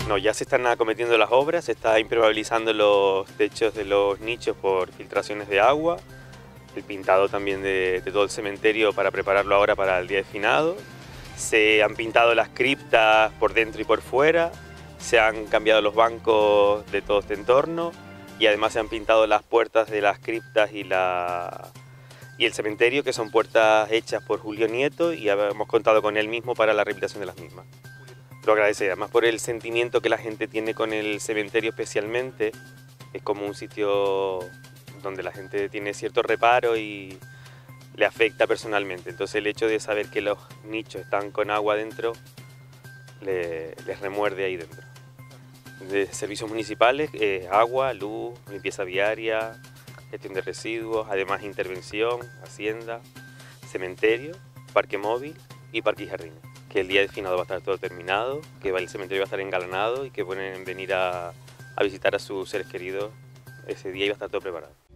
No, ya se están acometiendo las obras, se está impermeabilizando los techos de los nichos por filtraciones de agua, el pintado también de todo el cementerio para prepararlo ahora para el día de finado. Se han pintado las criptas por dentro y por fuera, se han cambiado los bancos de todo este entorno y además se han pintado las puertas de las criptas y el cementerio, que son puertas hechas por Julio Nieto, y hemos contado con él mismo para la rehabilitación de las mismas. Lo agradecería, además por el sentimiento que la gente tiene con el cementerio especialmente. Es como un sitio donde la gente tiene cierto reparo y le afecta personalmente. Entonces el hecho de saber que los nichos están con agua dentro les remuerde ahí dentro. De servicios municipales, agua, luz, limpieza viaria, gestión de residuos, además intervención, hacienda, cementerio, parque móvil y parque y jardines. Que el día de finado va a estar todo terminado, que el cementerio va a estar engalanado y que pueden venir a visitar a sus seres queridos ese día y va a estar todo preparado.